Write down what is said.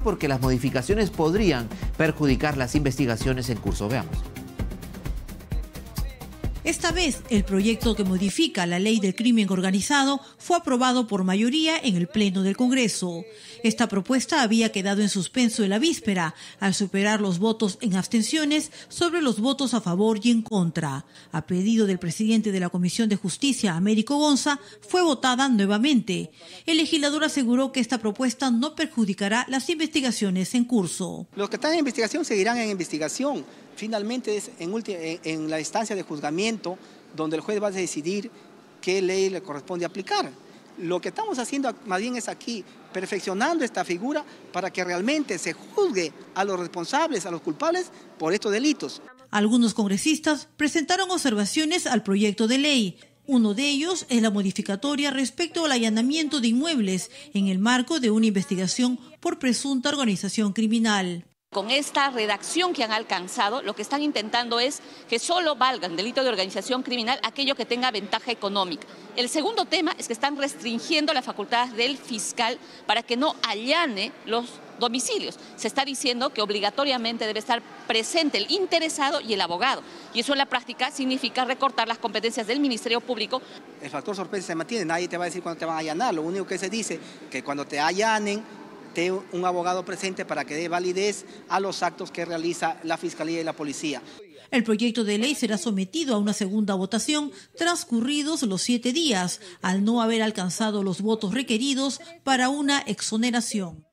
porque las modificaciones podrían perjudicar las investigaciones en curso. Veamos. Esta vez, el proyecto que modifica la ley del crimen organizado fue aprobado por mayoría en el Pleno del Congreso. Esta propuesta había quedado en suspenso en la víspera, al superar los votos en abstenciones sobre los votos a favor y en contra. A pedido del presidente de la Comisión de Justicia, Américo Gonza, fue votada nuevamente. El legislador aseguró que esta propuesta no perjudicará las investigaciones en curso. Los que están en investigación seguirán en investigación. Finalmente es en la instancia de juzgamiento donde el juez va a decidir qué ley le corresponde aplicar. Lo que estamos haciendo más bien es aquí perfeccionando esta figura para que realmente se juzgue a los responsables, a los culpables por estos delitos. Algunos congresistas presentaron observaciones al proyecto de ley. Uno de ellos es la modificatoria respecto al allanamiento de inmuebles en el marco de una investigación por presunta organización criminal. Con esta redacción que han alcanzado, lo que están intentando es que solo valgan delito de organización criminal aquello que tenga ventaja económica. El segundo tema es que están restringiendo la facultad del fiscal para que no allane los domicilios. Se está diciendo que obligatoriamente debe estar presente el interesado y el abogado. Y eso en la práctica significa recortar las competencias del Ministerio Público. El factor sorpresa se mantiene, nadie te va a decir cuándo te van a allanar. Lo único que se dice que cuando te allanen, un abogado presente para que dé validez a los actos que realiza la Fiscalía y la Policía. El proyecto de ley será sometido a una segunda votación transcurridos los 7 días, al no haber alcanzado los votos requeridos para una exoneración.